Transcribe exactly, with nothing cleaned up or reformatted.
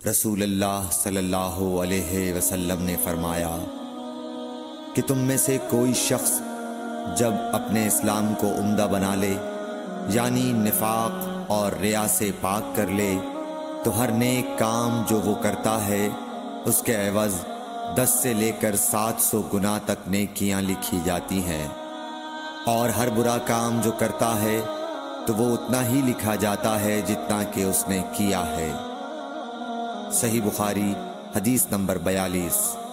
रसूलुल्लाह सल्लल्लाहु अलैहि वसल्लम ने फरमाया कि तुम में से कोई शख्स जब अपने इस्लाम को उम्दा बना ले, यानी निफाक और रिया से पाक कर ले, तो हर नेक काम जो वो करता है उसके एवज़ दस से लेकर सात सौ गुना तक नेकियां लिखी जाती हैं, और हर बुरा काम जो करता है तो वो उतना ही लिखा जाता है जितना कि उसने किया है। सही बुखारी हदीस नंबर बयालीस।